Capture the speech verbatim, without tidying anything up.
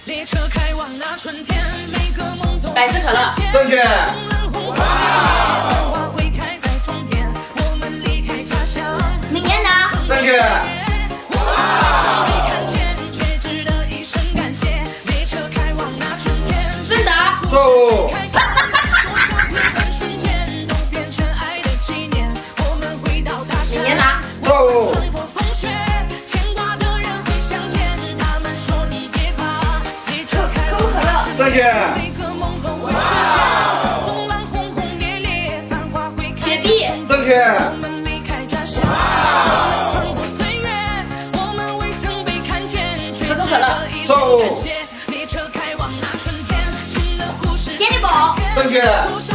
百事可乐， 正确。 明年的， 正确。 顺达， 错误。 明年拿， 错误。 可口可乐， 正确。 雪碧， 正确。 可口可乐， 错误。 健力宝， 正确。